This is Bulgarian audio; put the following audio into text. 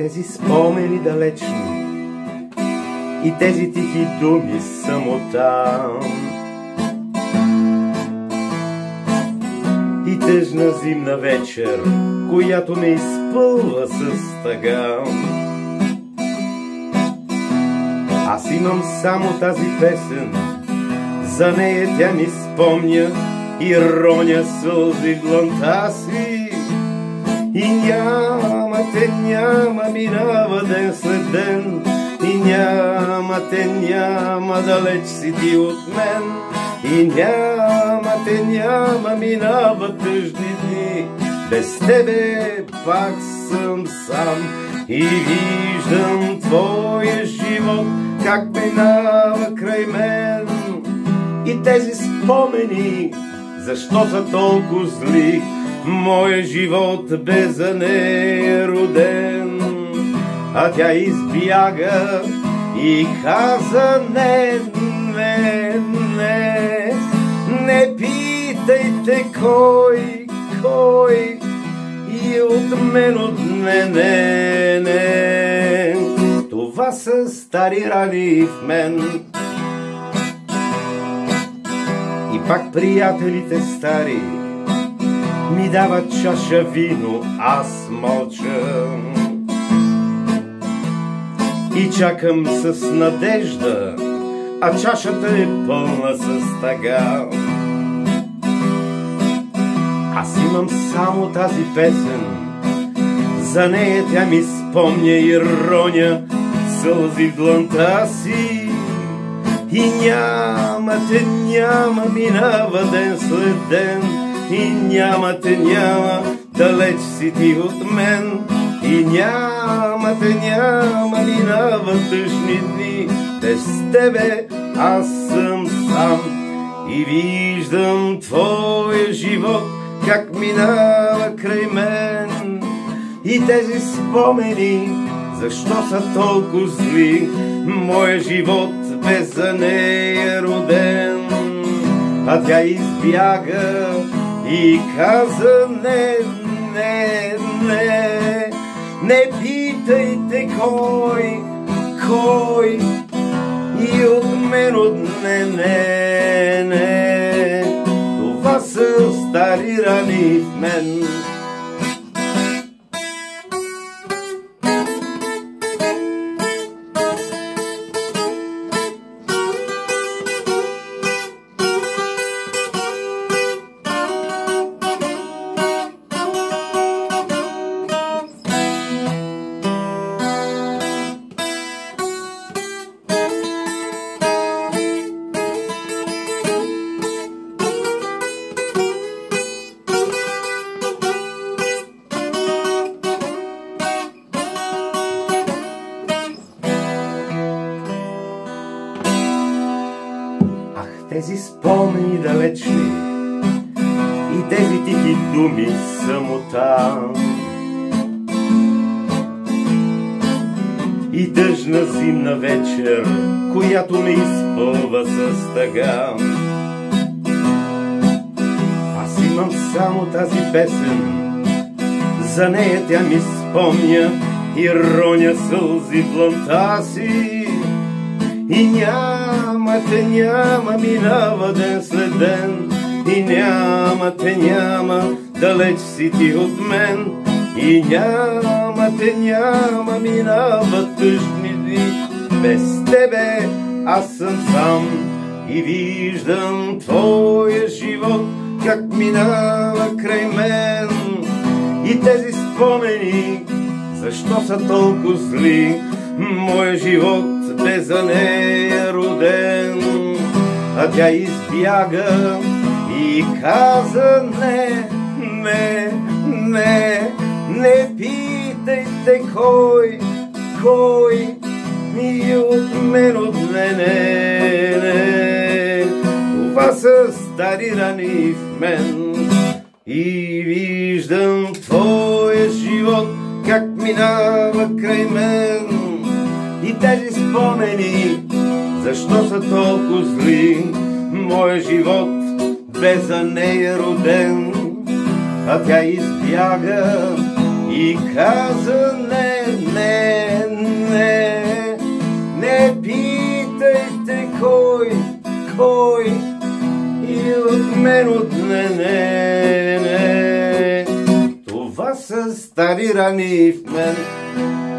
тези спомени далечни и тези тихи думи самота и тъжна зимна вечер, която ме изпълва с тъга. Аз имам само тази песен, за нея тя ми спомня и роня сълзи в дланта си. И няма те, няма, минава ден след ден, и няма те, няма, далеч си ти от мен. И няма те, няма, минава тъжни дни, без тебе пак съм сам. И виждам твоя живот как минава край мен. И тези спомени, защо са толкова зли? Моя живот бе за нея роден, а тя избяга и каза не, не, не. Не питайте кой, кой и от мен отне, не, не. Това са стари рани в мен. И пак приятелите стари ми дават чаша вино, аз мълчам и чакам с надежда, а чашата е пълна с тъга. Аз имам само тази песен, за нея тя ми спомня и роня сълзи в дланта си. И няма те, няма, минава ден след ден, и няма те, няма, далеч си ти от мен. И няма те, няма, минава тъжни дни, без тебе аз съм сам. И виждам твоя живот как минава край мен. И тези спомени, защо са толкова зли? Моя живот бе за нея роден, а тя избяга и каза не, не, не. Не питайте кой, кой и от мен отне, не, не. Това са стари рани в мен. Тези спомени далечни и тези тихи думи самота и тъжна зимна вечер, която ме изпълва с тъга. Аз имам само тази песен, за нея тя ми спомня и роня сълзи в дланта си. И няма те, няма, минава ден след ден, и няма те, няма, далеч си ти от мен. И няма те, няма, минава тъжни дни, без тебе аз съм сам. И виждам твоя живот как минава край мен. И тези спомени, защо са толкова зли? Моя живот бе за нея роден, а тя избяга и каза не, не, не. Не питайте кой, кой и от мен отне, не, не. Това са стари рани в мен. И виждам твоя живот как минава край мен. И тези спомени, защо са толкова зли? Моя живот бе за нея роден, а тя избяга и каза не, не. мен отне, не. Това са стари рани в мен.